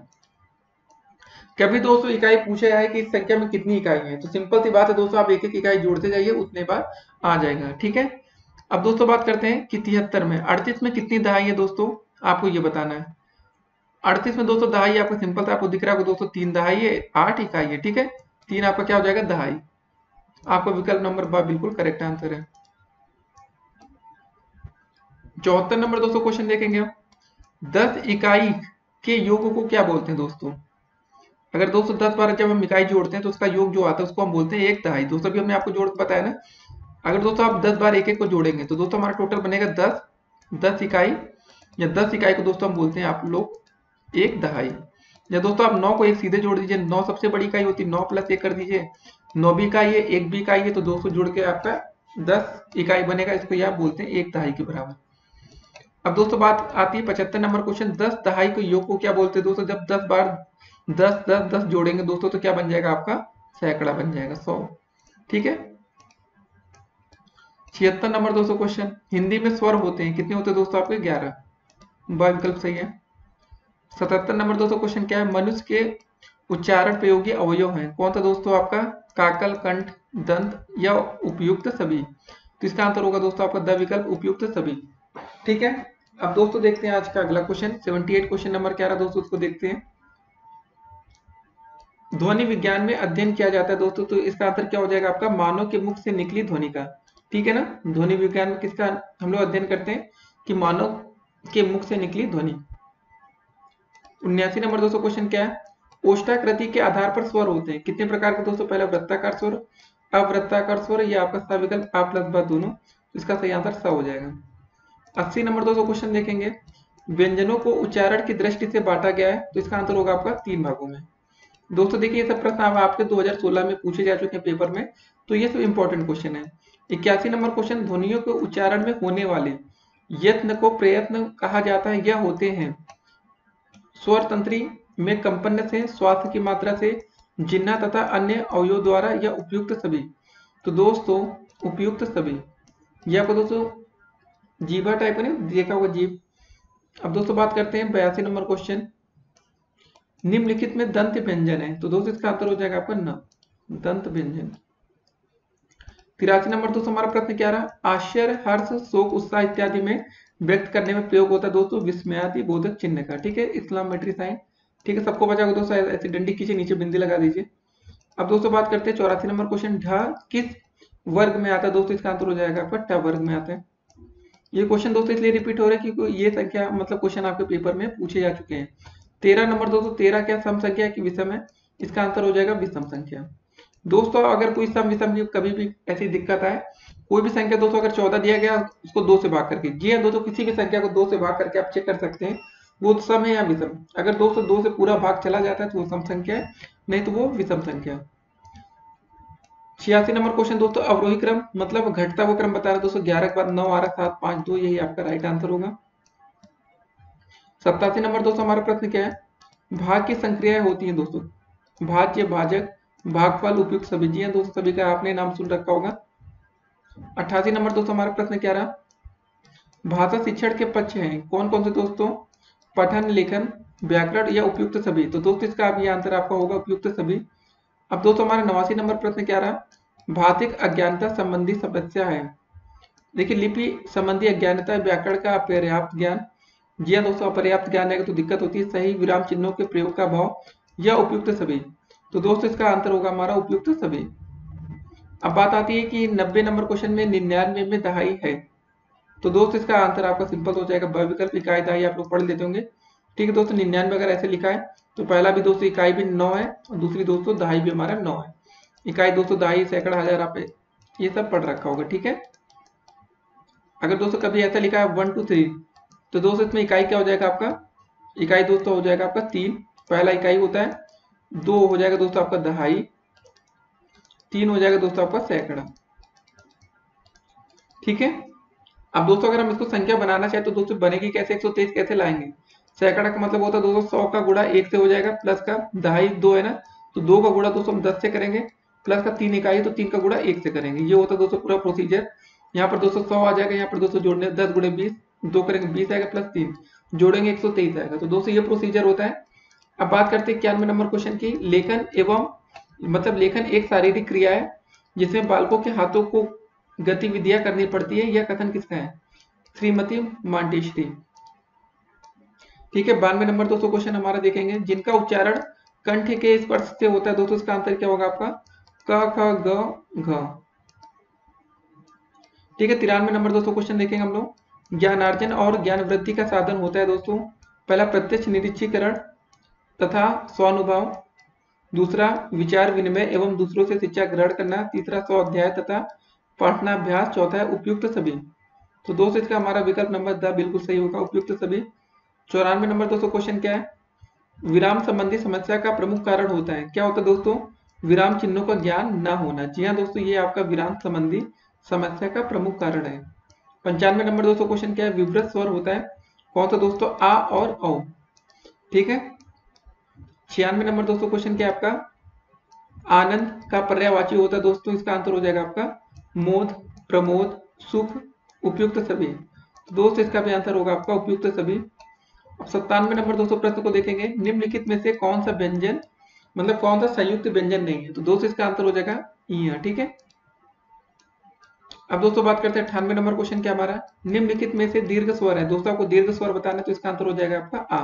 कभी दोस्तों इकाई पूछा है कि इस संख्या में कितनी इकाई है, तो सिंपल सी बात है दोस्तों, आप एक एक इकाई जोड़ते जाइए, उतने बार आ जाएगा। ठीक है, अब दोस्तों बात करते हैं कि 73 में 38 में कितनी दहाई है दोस्तों, आपको ये बताना है। 38 में दोस्तों दहाई आपको सिंपल था, आपको दिख रहा है दोस्तों 3 दहाई है, 8 इकाई है। ठीक है, 3 आपका क्या हो जाएगा दहाई। आपका विकल्प नंबर ब बिल्कुल करेक्ट आंसर है। 74 नंबर दोस्तों क्वेश्चन देखेंगे हम। 10 इकाई के योग को क्या बोलते हैं दोस्तों। अगर दोस्तों 10 बार जब हम इकाई जोड़ते हैं तो उसका योग जो आता है उसको हम बोलते हैं एक दहाई। दोस्तों अभी हमने आपको जोड़ बताया ना, अगर दोस्तों आप 10 बार एक एक को जोड़ेंगे तो दोस्तों हमारा टोटल बनेगा 10 इकाई, या 10 इकाई को दोस्तों हम बोलते हैं आप लोग एक दहाई। या दोस्तों आप 9 को एक सीधे जोड़ दीजिए, 9 सबसे बड़ी इकाई होती है, 9 प्लस 1 कर दीजिए, 9 भी इकाई है, 1 भी इकाई है, तो दोस्तों जुड़ के आपका 10 इकाई बनेगा, इसको ये आप बोलते हैं एक दहाई के बराबर। अब दोस्तों बात आती है 75 नंबर क्वेश्चन। 10 दहाई को योग को क्या बोलते हैं दोस्तों, जब 10 बार 10 जोड़ेंगे दोस्तों तो क्या बन जाएगा आपका सैकड़ा बन जाएगा 100। ठीक है, 76 नंबर दोस्तों क्वेश्चन। हिंदी में स्वर होते हैं कितने होते हैं दोस्तों आपके 11, ब विकल्प सही है। 77 नंबर दोस्तों क्वेश्चन क्या है। मनुष्य के उच्चारण प्रयोगी अवयव हैं, कौन सा दोस्तों आपका काकल, कंठ, दंत या उपयुक्त सभी। तो इसका आंसर होगा दोस्तों आपका द विकल्प उपयुक्त सभी। ठीक है, अब दोस्तों देखते हैं आज का अगला क्वेश्चन 78 क्वेश्चन नंबर क्या रहा दोस्तों, उसको देखते हैं। ध्वनि विज्ञान में अध्ययन किया जाता है दोस्तों, तो इसका आंसर क्या हो जाएगा आपका मानव के मुख से निकली ध्वनि का। ठीक है ना, ध्वनि विज्ञान में किसका हम लोग अध्ययन करते हैं कि मानव के मुख से निकली ध्वनि। 79 नंबर दोस्तों क्वेश्चन क्या है। ओष्ठाकृति के आधार पर स्वर होते हैं कितने प्रकार के दोस्तों, पहला वृत्ताकार स्वर, अवृत्ताकार स्वर, या आपका स विकल्प आ प्लस ब दोनों। इसका सही आंसर स हो जाएगा। 80 नंबर दोस्तों क्वेश्चन देखेंगे। व्यंजनों को उच्चारण की दृष्टि से बांटा गया है, तो इसका आंसर होगा आपका 3 भागों में। दोस्तों देखिए ये सब प्रश्न आपके 2016 में पूछे जा चुके हैं पेपर में, तो ये सब इंपॉर्टेंट क्वेश्चन है। 81 नंबर क्वेश्चन। ध्वनियों के उच्चारण में होने वाले यत्न को प्रयत्न कहा जाता है, यह होते हैं स्वर तंत्री में कंपन से, श्वास की मात्रा से, जिह्वा तथा अन्य अवयव द्वारा, या उपयुक्त सभी। तो दोस्तों उपयुक्त सभी, यह आपको दोस्तों जीवा टाइप ने देखा होगा जीव। अब दोस्तों बात करते हैं 82 नंबर क्वेश्चन। निम्नलिखित में दंत व्यंजन है, तो दोस्तों इसका आंसर हो जाएगा आपका न, दंत व्यंजन। 83 नंबर दोस्तों हमारा प्रश्न क्या रहा। आश्चर्य, हर्ष, शोक, उत्साह इत्यादि में व्यक्त करने में प्रयोग होता है दोस्तों विस्मयादि बोधक चिन्ह का। ठीक है, इस्लामेट्री साइन। ठीक है, सबको बचा दोस्तों ऐसे डंडी खींचे, नीचे बिंदी लगा दीजिए। अब दोस्तों बात करते हैं 84 नंबर क्वेश्चन। ढ किस वर्ग में आता है दोस्तों, इसका आंसर हो जाएगा आपका ट वर्ग में आता है। ये क्वेश्चन दोस्तों इसलिए रिपीट हो रहा है क्योंकि ये संख्या मतलब क्वेश्चन आपके पेपर में पूछे जा चुके हैं। 13 नंबर दोस्तों। 13 क्या सम संख्या की विषम है, इसका आंसर हो जाएगा विषम संख्या। दोस्तों अगर कोई सम विषम की कभी भी ऐसी दिक्कत आए कोई भी संख्या दोस्तों अगर 14 दिया गया उसको 2 से भाग करके, जी हाँ दोस्तों, किसी भी संख्या को 2 से भाग करके आप चेक कर सकते हैं वो सम है या विषम। अगर दोस्तों 2 से पूरा भाग चला जाता है तो वो सम संख्या है, नहीं तो वो विषम संख्या है। 86 नंबर क्वेश्चन दोस्तों, अवरोही क्रम मतलब घटता हुआ क्रम बता रहा है दोस्तों, 11 के बाद 9 आ रहा, 7 5 2, यही आपका राइट आंसर होगा। 87 नंबर दोस्तों हमारा प्रश्न क्या है, भाग की संक्रियाएं होती हैं दोस्तों, भाज्य, भाजक, भागफल, उपयुक्त सभी, जी हाँ दोस्तों सभी का आपने नाम सुन रखा होगा। 88 नंबर दोस्तों हमारा प्रश्न क्या रहा, भाषा शिक्षण के पक्ष हैं कौन कौन से दोस्तों, पठन, लेखन, व्याकरण या उपयुक्त सभी। तो दोस्तों इसका अभी आंसर आपका होगा उपयुक्त सभी। अब दोस्तों हमारा 89 नंबर प्रश्न क्या रहा, भाषिक अज्ञानता संबंधी समस्या है। देखिए लिपि संबंधी अज्ञानता, व्याकरण का अपर्याप्त ज्ञान, जी हाँ दोस्तों अपर्याप्त ज्ञान रहेगा तो दिक्कत होती है, सही विराम चिन्हों के प्रयोग का भाव या उपयुक्त सभी। तो दोस्तों इसका आंसर होगा हमारा उपयुक्त सभी। अब बात आती है कि 90 नंबर क्वेश्चन में 99 में दहाई है, तो दोस्तों इसका आंसर आपका सिंपल हो जाएगा ब विकल्प, इकाई दहाई आप लोग पढ़ लेते होंगे। ठीक है दोस्तों, 99 अगर ऐसे लिखा है तो पहला भी दोस्तों इकाई भी 9 है और दूसरी दोस्तों दहाई भी हमारा 9 है। इकाई दोस्तों दहाई सैकड़ा हजार आप ये सब पढ़ रखा होगा। ठीक है, अगर दोस्तों कभी ऐसा लिखा है 1 2 3 तो दोस्तों इसमें इकाई क्या हो जाएगा आपका, इकाई दोस्तों हो जाएगा आपका 3, पहला इकाई होता है, 2 हो जाएगा दोस्तों आपका दहाई, 3 हो जाएगा दोस्तों आपका सैकड़ा। ठीक है, अब दोस्तों अगर हम इसको संख्या बनाना चाहे तो दोस्तों बनेगी कैसे, 123 कैसे लाएंगे, सैकड़ा का मतलब होता है दोस्तों 100 का गुणा 1 से हो जाएगा, प्लस का दहाई 2 है ना, तो 2 का गुणा दोस्तों हम 10 से करेंगे, प्लस का 3 इकाई तो 3 का गुणा 1 से करेंगे। ये होता है दोस्तों पूरा प्रोसीजर। यहाँ पर दोस्तों 100 आ जाएगा, यहाँ पर दोस्तों जोड़ने 10 गुणे 20, 2 करेंगे 20 आएगा, प्लस 3 जोड़ेंगे 123 आएगा। तो दोस्तों ये प्रोसीजर होता है। अब बात करते हैं 91 नंबर क्वेश्चन की, लेखन एवं मतलब लेखन एक शारीरिक क्रिया है जिसमें बालकों के हाथों को गतिविधियां करनी पड़ती है, यह कथन किसका है, श्रीमती मांटेश्वरी। ठीक है, 92 नंबर दोस्तों क्वेश्चन हमारा देखेंगे, जिनका उच्चारण कंठ के स्पर्श से होता है दोस्तों, इसका आंसर क्या होगा आपका क ख ग घ। ठीक है, 93 नंबर दोस्तों क्वेश्चन देखेंगे हम लोग, ज्ञानार्जन और ज्ञान वृद्धि का साधन होता है दोस्तों, पहला प्रत्यक्ष निरीक्षीकरण तथा स्वानुभव, दूसरा विचार विनिमय एवं दूसरों से शिक्षा ग्रहण करना, तीसरा स्वाध्याय तथा पठनाभ्यास, चौथा है उपयुक्त सभी। तो दोस्तों इसका हमारा विकल्प नंबर द बिल्कुल सही होगा, उपयुक्त सभी। 94 नंबर दोस्तों क्वेश्चन क्या है, विराम संबंधी समस्या का प्रमुख कारण होता है, क्या होता है दोस्तों, विराम चिन्हों का ज्ञान न होना। जी हाँ दोस्तों, ये आपका विराम संबंधी समस्या का प्रमुख कारण है। 95 नंबर दोस्तों क्वेश्चन क्या है, विवृत स्वर होता है, कौन सा दोस्तों, आ और औ। ठीक है, 96 नंबर दोस्तों क्वेश्चन क्या है आपका, आनंद का पर्यायवाची होता है दोस्तों, इसका आंसर हो जाएगा आपका मोद, प्रमोद, सुख, उपयुक्त सभी। तो दोस्तों इसका भी आंसर होगा आपका उपयुक्त सभी। अब 97 नंबर दोस्तों प्रश्न को देखेंगे, निम्नलिखित में से कौन सा व्यंजन मतलब कौन सा संयुक्त व्यंजन नहीं है, तो दोस्तों इसका आंसर हो जाएगा ईया। ठीक है, अब दोस्तों बात करते हैं 98 नंबर क्वेश्चन क्या हमारा, निम्नलिखित में से दीर्घ स्वर है दोस्तों, आपको दीर्घ स्वर बताना है तो इसका आंसर हो जाएगा आपका आ।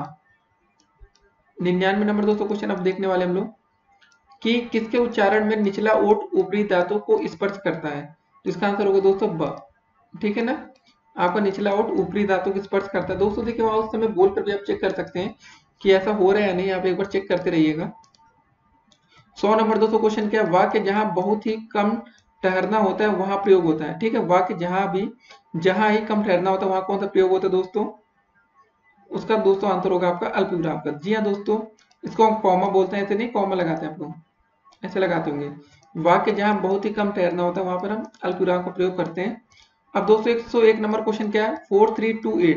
99 नंबर दोस्तों क्वेश्चन अब देखने वाले हम लोग कि किसके उच्चारण में निचला ओठ ऊपरी दांतों को स्पर्श करता है, तो इसका आंसर होगा दोस्तों ब। ठीक है ना, आपका निचला ओठ ऊपरी दांतों को स्पर्श करता है दोस्तों। देखिए वहां उस समय बोलकर भी आप चेक कर सकते हैं कि ऐसा हो रहा है या नहीं, आप एक बार चेक करते रहिएगा। 100 नंबर दोस्तों क्वेश्चन क्या है, वाक्य जहां बहुत ही कम ठहरना होता है वहां प्रयोग होता है। ठीक है, वाक्य जहां ही कम ठहरना होता है वहां कौन सा प्रयोग होता है दोस्तों, उसका दोस्तों आंसर होगा आपका अल्पविराम का। जी हाँ दोस्तों, इसको हम कॉमा बोलते हैं, ऐसे नहीं कॉमा लगाते हैं आप लोग, ऐसे लगाते होंगे। वाक्य जहां बहुत ही कम ठहरना होता है वहां पर हम अल्पविराम का प्रयोग करते हैं। अब दोस्तों 101 नंबर क्वेश्चन क्या है, 4328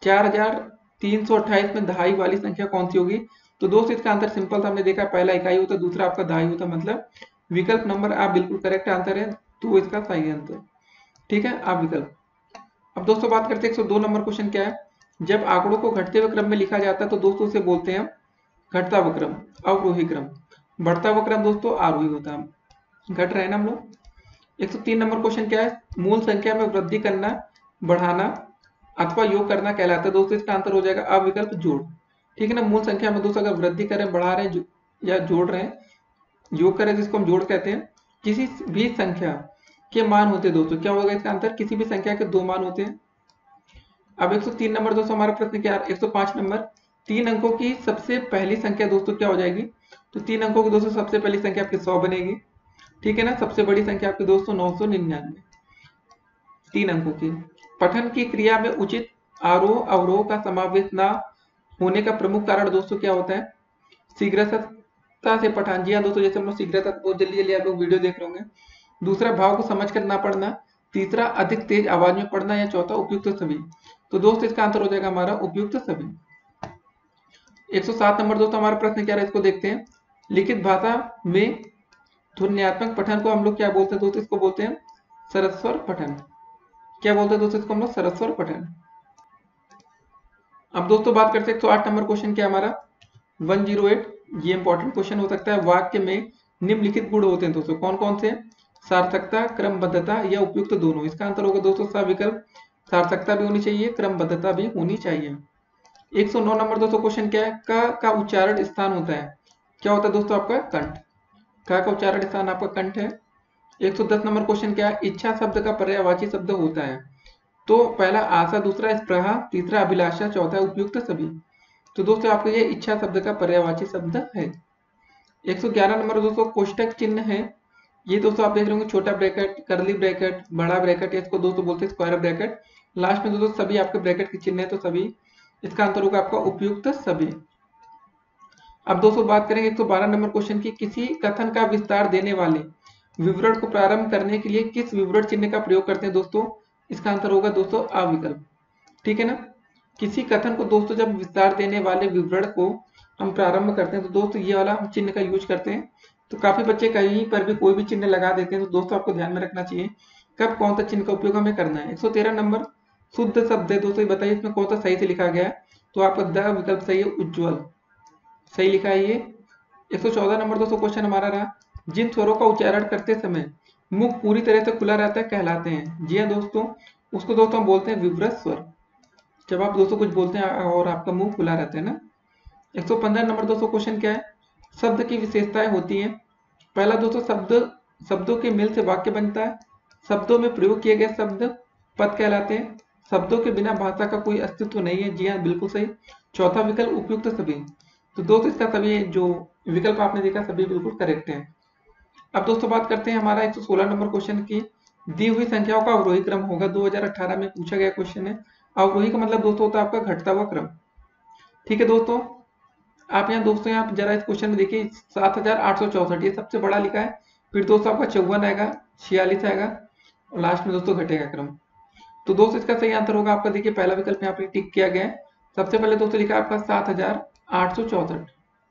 4328 में दहाई वाली संख्या कौन सी होगी। तो दोस्तों इसका आंसर सिंपल था, हमने देखा पहला इकाई होता है, दूसरा आपका दहाई होता है, मतलब विकल्प नंबर आप बिल्कुल करेक्ट आंसर है, तो इसका सही आंसर। ठीक है, आप विकल्प। अब दोस्तों बात करते हैं 102 नंबर क्वेश्चन क्या है, जब आंकड़ों को घटते हुए क्रम में लिखा जाता है तो दोस्तों उसे बोलते हैं घटता हुआ क्रम, अवरोही क्रम, बढ़ता हुआ क्रम दोस्तों आरोही होता है, घट रहे हैं ना हम लोग। 103 नंबर क्वेश्चन क्या है, मूल संख्या में वृद्धि करना, बढ़ाना अथवा योग करना कहलाता है। दोस्तों इसका आंसर हो जाएगा अविकल्प जोड़। ठीक है ना, मूल संख्या में दोस्तों अगर वृद्धि करें, बढ़ा रहे हैं या जोड़ रहे हैं, योग करें जिसको हम जोड़ कहते हैं। किसी भी संख्या के मान होते हैं दोस्तों, क्या होगा इसका आंसर, किसी भी संख्या के 2 मान होते हैं। अब 103 नंबर दोस्तों हमारा प्रश्न क्या है, 105 नंबर, 3 अंकों की सबसे पहली संख्या दोस्तों क्या हो जाएगी, तो 3 अंकों की दोस्तों सबसे पहली संख्या आपकी 100 बनेगी। ठीक है ना, सबसे बड़ी संख्या आपकी दोस्तों 999। 3 अंकों की। पठन की क्रिया में उचित आरोह अवरोह का समावेश न होने का प्रमुख कारण दोस्तों क्या होता है? शीघ्रता से पठन। जी हाँ दोस्तों, जैसे हम लोग शीघ्रता बहुत जल्दी जल्दी आप लोग वीडियो देख रहे होंगे। दूसरा, भाव को समझकर ना पढ़ना। तीसरा, अधिक तेज आवाज में पढ़ना। या चौथा, उपयुक्त सभी। तो दोस्तों इसका आंसर हो जाएगा हमारा उपयुक्त सभी। 107 नंबर दोस्तों हमारा प्रश्न क्या है, इसको देखते हैं। लिखित भाषा में ध्वन्यात्मक पठन को हम लोग क्या बोलते हैं दोस्तों? इसको बोलते हैं सरस्वर पठन। क्या बोलते हैं दोस्तों इसको हम लोग? सरस्वर पठन। अब दोस्तों बात करते हैं 108 नंबर क्वेश्चन क्या हमारा 108। ये इंपॉर्टेंट क्वेश्चन हो सकता है। वाक्य में निम्नलिखित गुण होते हैं दोस्तों, कौन कौन से? सार्थकता, क्रमबद्धता या उपयुक्त दोनों। इसका आंसर होगा दोस्तों सविकल्प। सार्थकता भी होनी चाहिए, क्रमबद्धता भी होनी चाहिए। 109 नंबर दोस्तों क्वेश्चन क्या है? क का उच्चारण स्थान होता है, क्या होता है दोस्तों? आपका कंठ। क का उच्चारण स्थान आपका कंठ है। 110 नंबर क्वेश्चन क्या है? इच्छा शब्द का पर्यायवाची शब्द होता है, तो पहला आशा, दूसरा स्पृहा, तीसरा अभिलाषा, चौथा उपयुक्त सभी। तो दोस्तों आपका ये इच्छा शब्द का पर्यायवाची शब्द है। 111 नंबर दोस्तों कोष्टक चिन्ह है, ये दोस्तों आप देख रहे होंगे छोटा ब्रैकेट, करली ब्रैकेट, बड़ा ब्रैकेट, इसको दोस्तों बोलते हैं स्क्वायर ब्रैकेट। लास्ट में दोस्तों सभी आपके ब्रैकेट के चिन्ह है, तो सभी। इसका आंसर होगा आपका उपयुक्त सभी। अब दोस्तों बात करेंगे 112 नंबर क्वेश्चन की। किसी कथन का विस्तार देने वाले विवरण को प्रारंभ करने के लिए किस विवरण चिन्ह का प्रयोग करते हैं दोस्तों? इसका आंसर होगा दोस्तों अविकल्प। ठीक है ना। किसी कथन को दोस्तों जब विस्तार देने वाले विवरण को हम प्रारंभ करते हैं तो दोस्तों ये वाला हम चिन्ह का यूज करते हैं। तो काफी बच्चे कहीं पर भी कोई भी चिन्ह लगा देते हैं, तो दोस्तों आपको ध्यान में रखना चाहिए कब कौन सा चिन्ह का उपयोग हमें करना है। 113 नंबर शुद्ध शब्द है दोस्तों, बताइए इसमें कौन सा सही से लिखा गया है? तो आपका द विकल्प सही है, उज्ज्वल सही लिखा है ये। 114 नंबर दोस्तों क्वेश्चन हमारा रहा, जिन स्वरों का उच्चारण करते समय मुख पूरी तरह से खुला रहता है कहलाते हैं। जी हाँ दोस्तों, उसको दोस्तों हम बोलते हैं विवृत स्वर। जब आप दोस्तों कुछ बोलते हैं और आपका मुंह खुला रहता है ना। 115 नंबर दोस्तों क्वेश्चन क्या है? शब्द की विशेषताएं होती हैं। पहला दोस्तों शब्दों के मेल से वाक्य बनता है। शब्दों में प्रयोग किए गए शब्द पद कहलाते हैं। शब्दों के बिना भाषा का कोई अस्तित्व नहीं है। जी हाँ बिल्कुल सही। चौथा विकल्प उपयुक्त सभी। तो दोस्तों इसका सभी जो विकल्प आपने देखा सभी बिल्कुल करेक्ट है। अब दोस्तों बात करते हैं हमारा 116 नंबर क्वेश्चन की। दी हुई संख्याओं का अवरोही क्रम होगा। 2018 में पूछा गया क्वेश्चन है। अवरोही का मतलब दोस्तों होता है आपका घटता हुआ क्रम। ठीक है दोस्तों, आप यहाँ दोस्तों यहाँ जरा इस क्वेश्चन में देखिए 7864 ये सबसे बड़ा लिखा है। फिर दोस्तों आपका 54 आएगा, 46 आएगा और लास्ट में दोस्तों घटेगा क्रम। तो दोस्तों इसका सही आंसर होगा आपका, देखिए पहला विकल्प यहाँ पे टिक किया गया है। सबसे पहले दोस्तों लिखा है आपका 7864,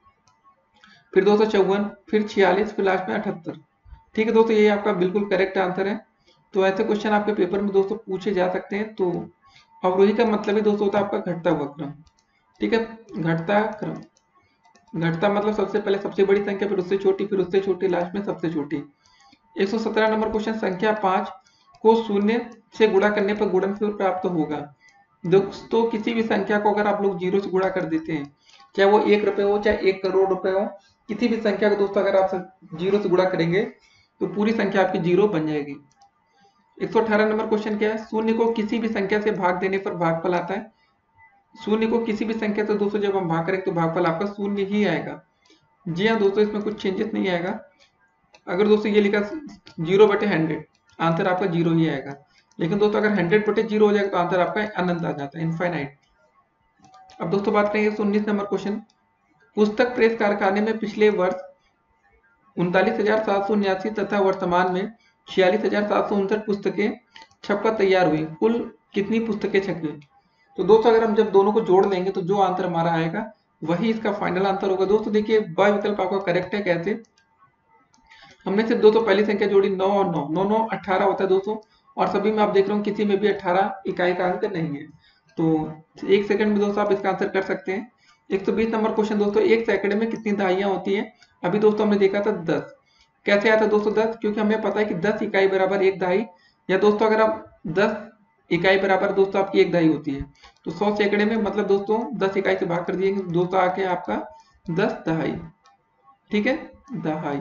फिर दोस्तों 54, फिर 46, फिर लास्ट में 78। ठीक है दोस्तों, ये आपका बिल्कुल करेक्ट आंसर है। तो ऐसे क्वेश्चन आपके पेपर में दोस्तों पूछे जा सकते हैं। तो अवरोही का मतलब ही दोस्तों होता है आपका घटता हुआ क्रम। ठीक है, घटता क्रम। घटता मतलब सबसे पहले सबसे बड़ी संख्या, फिर उससे छोटी, फिर उससे छोटी, लास्ट में सबसे छोटी। 117 नंबर क्वेश्चन, संख्या 5 को शून्य से गुणा करने पर गुणनफल प्राप्त होगा। दोस्तों किसी भी संख्या को अगर आप लोग 0 से गुणा कर देते हैं, चाहे वो 1 रुपए हो, चाहे 1 करोड़ रुपए हो, किसी भी संख्या को दोस्तों अगर आप 0 से गुणा करेंगे तो पूरी संख्या आपकी 0 बन जाएगी। 118 नंबर क्वेश्चन क्या है? शून्य को किसी भी संख्या से भाग देने पर भागफल आता है। शून्य को किसी भी संख्या से दोस्तों जब हम भाग करेंगे तो भागफल आपका शून्य ही आएगा। जी हाँ दोस्तों, इसमें कुछ चेंजेस नहीं आएगा। अगर दोस्तों ये लिखा 0/100, आंसर आपका 0 ही आएगा। लेकिन दोस्तों अगर 100/0 हो जाएगा तो आंसर आपका अनंत आ जाता है, इनफाइनाइट। अब दोस्तों बात करेंगे 19 नंबर क्वेश्चन, पुस्तक प्रेस कारखाने में पिछले वर्ष 39,779 तथा वर्तमान में 46,759 पुस्तकें छपकर तैयार हुई। कुल कितनी पुस्तकें छपी? तो दोस्तों अगर हम जब दोनों को जोड़ लेंगे तो जो आंसर हमारा आएगा वही इसका फाइनल आंसर होगा। दोस्तों देखिए ब विकल्प आपका करेक्ट है। कैसे? हमने सिर्फ दोस्तों पहली संख्या जोड़ी 9 और 9, 9 9 18 होता है दोस्तों, और सभी में आप देख रहे हो किसी में भी 18 इकाई का अंक नहीं है। तो 1 सेकंड में दोस्तों आप इसका आंसर कर सकते हैं। 120 नंबर क्वेश्चन दोस्तों, 1 सेकंड में कितनी दहाइयां होती है? अभी दोस्तों हमने देखा था 10। कैसे आया था दोस्तों 10? क्योंकि हमें पता है कि 10 इकाई बराबर 1 दहाई, या दोस्तों अगर आप 10 इकाई बराबर दोस्तों आपकी 1 दहाई होती है, तो 100 सैकड़े में मतलब दोस्तों 10 इकाई से भाग कर दिएंगे दोस्तों आके आपका 10 दहाई। ठीक है, दहाई।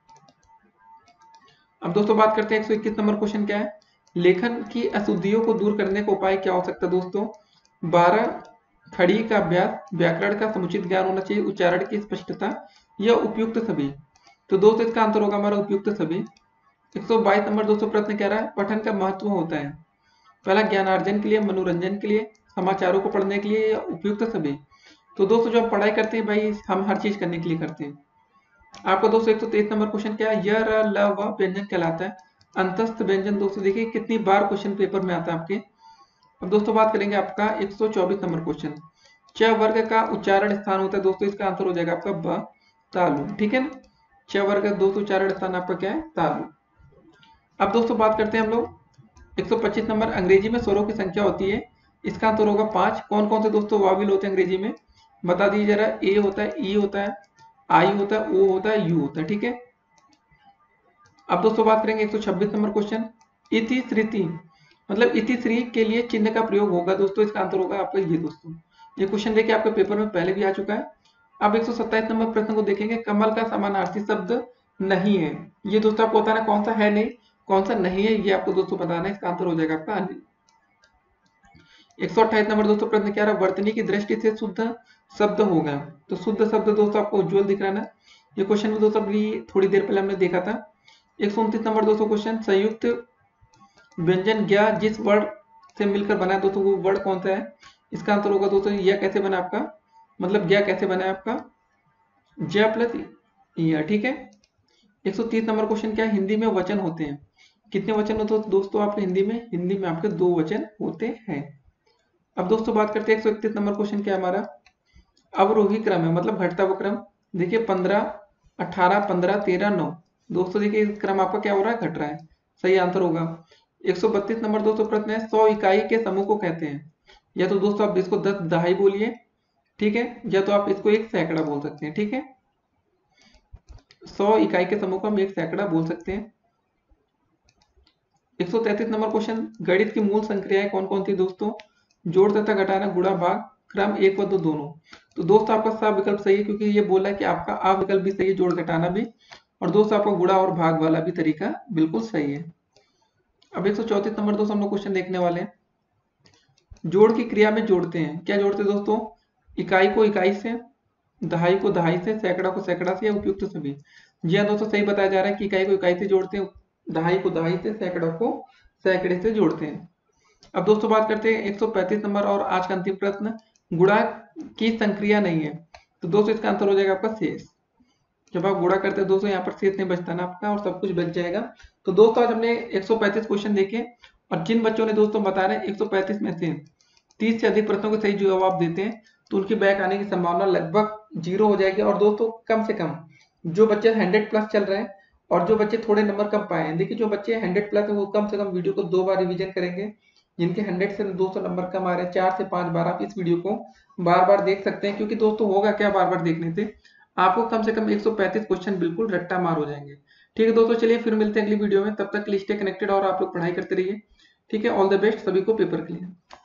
अब दोस्तों बात करते हैं 121 नंबर क्वेश्चन क्या है? लेखन की अशुद्धियों को दूर करने का उपाय क्या हो सकता है दोस्तों? 12 खड़ी का अभ्यास, व्याकरण का समुचित ज्ञान होना चाहिए, उच्चारण की स्पष्टता या उपयुक्त सभी। तो दोस्तों इसका आंसर होगा हमारा उपयुक्त सभी। 122 नंबर दोस्तों प्रश्न कह रहा है पठन का महत्व होता है। पहला ज्ञानार्जन के लिए, मनोरंजन के लिए, समाचारों को पढ़ने के लिए, या उपयुक्त सभी। तो दोस्तों जो हम पढ़ाई करते हैं भाई, हम हर चीज करने के लिए करते हैं। आपका दोस्तों 123 नंबर क्वेश्चन क्या है, य र ल व व्यंजन कहलाता है। अंतस्थ व्यंजन दोस्तों देखिए कितनी बार क्वेश्चन पेपर में आता है आपके। अब दोस्तों बात करेंगे आपका 124 नंबर क्वेश्चन, च वर्ग का उच्चारण स्थान होता है दोस्तों, इसका आंसर हो जाएगा आपका ब तालु, ठीक है ना। च वर्ग का दोस्तों उच्चारण स्थान आपका क्या है, तालु। अब दोस्तों बात करते हैं हम लोग 125 नंबर, अंग्रेजी में स्वरों की संख्या होती है, इसका आंसर होगा 5। कौन कौन से दोस्तों वाविल होते हैं अंग्रेजी में, बता दीजिए जरा। ए होता है, ई होता है, आई होता है, ओ होता है, यू होता है, ठीक है। अब दोस्तों बात करेंगे 126 नंबर क्वेश्चन, इति श्रीति मतलब इति श्री के लिए चिन्ह का प्रयोग होगा दोस्तों, इसका आंसर होगा आपका ये दोस्तों। ये क्वेश्चन देखिए आपके पेपर में पहले भी आ चुका है। अब 127 नंबर प्रश्न को देखेंगे, कमल का समानार्थी शब्द नहीं है, ये दोस्तों आपको बताना कौन सा है नहीं, कौन सा नहीं है, ये आपको दोस्तों बताना है, इसका आंसर हो जाएगा आपका अनिल। 128 नंबर दोस्तों प्रश्न क्या रहा, वर्तनी की दृष्टि से शुद्ध शब्द होगा, तो शुद्ध शब्द दोस्तों आपको उज्ज्वल दिख रहा है ना। ये क्वेश्चन भी दोस्तों अभी थोड़ी देर पहले हमने देखा था। 129 नंबर दोस्तों क्वेश्चन, संयुक्त व्यंजन ज्ञ जिस वर्ड से मिलकर बना है दोस्तों, वो वर्ड कौन सा है, इसका आंसर होगा दोस्तों यह कैसे बना आपका, मतलब ज्ञ कैसे बना है आपका, ज प्लस य, ठीक है। 130 नंबर क्वेश्चन क्या है, हिंदी में वचन होते हैं, कितने वचन होते हैं दोस्तों आपके हिंदी में, हिंदी में आपके 2 वचन होते हैं। अब दोस्तों बात करते हैं 131 नंबर क्वेश्चन क्या है हमारा, अवरोही क्रम है, मतलब घटता हुआ क्रम। देखिए 15, 18, 15, 13, 9 दोस्तों देखिए क्रम आपका क्या हो रहा है, घट रहा है, सही आंसर होगा। 132 नंबर दोस्तों प्रश्न है, 100 इकाई के समूह को कहते हैं, या तो दोस्तों आप इसको 10 दहाई बोलिए, ठीक है, या तो आप इसको एक सैकड़ा बोल सकते हैं, ठीक है। 100 इकाई के समूह को हम एक सैकड़ा बोल सकते हैं। 133 नंबर क्वेश्चन, गणित की मूल संक्रियाएं कौन कौन थी दोस्तों, जोड़ तथा घटाना, गुणा भाग, क्रम 1 व 2 दोनों। तो दोस्तों आपका सा विकल्प सही है, क्योंकि ये बोला है कि आपका आ विकल्प भी सही है, जोड़ घटाना भी, और दोस्तों आपका गुणा और भाग वाला भी तरीका बिल्कुल सही है। अब 134 नंबर दोस्तों हम लोग क्वेश्चन देखने वाले हैं, जोड़ की क्रिया में जोड़ते हैं, क्या जोड़ते हैं दोस्तों, इकाई को इकाई से, दहाई को दहाई से, सैकड़ा को सैकड़ा से, या उपयुक्त सभी। जी हाँ दोस्तों सही बताया जा रहा है कि इकाई को इकाई से जोड़ते हैं, दहाई को दहाई से, सैकड़ा को सैकड़े से जोड़ते हैं। अब दोस्तों बात करते हैं 135 नंबर और आज का अंतिम प्रश्न, गुणा की संक्रिया नहीं है, तो दोस्तों इसका आंसर हो जाएगा आपका शेष। जब आप गुणा करते हैं दोस्तों यहाँ पर शेष नहीं बचता ना आपका, और सब कुछ बच जाएगा। तो दोस्तों आज हमने 135 क्वेश्चन देखे, और जिन बच्चों ने दोस्तों बता रहे हैं 135 में से 30 से अधिक प्रश्नों के सही जवाब देते हैं, तो उनकी बैक आने की संभावना लगभग 0 हो जाएगी। और दोस्तों कम से कम जो बच्चे 100 प्लस चल रहे हैं, और जो बच्चे थोड़े नंबर कम पाए हैं, देखिए जो बच्चे 100 प्लस है वो कम से कम वीडियो को 2 बार रिवीजन करेंगे। जिनके 100 से 200 नंबर कम आ रहे हैं, 4 से 5 बार आप इस वीडियो को बार बार देख सकते हैं, क्योंकि दोस्तों होगा क्या, बार बार देखने से आपको कम से कम 135 क्वेश्चन बिल्कुल रट्टा मार हो जाएंगे। ठीक है दोस्तों, चलिए फिर मिलते हैं अगली वीडियो में, तब तक के लिए स्टे कनेक्टेड और आप लोग पढ़ाई करते रहिए। ठीक है, ऑल द बेस्ट सभी को पेपर के लिए।